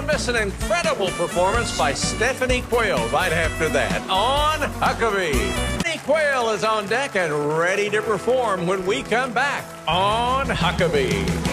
Don't miss an incredible performance by Stephanie Quayle right after that on Huckabee. Stephanie Quayle is on deck and ready to perform when we come back on Huckabee.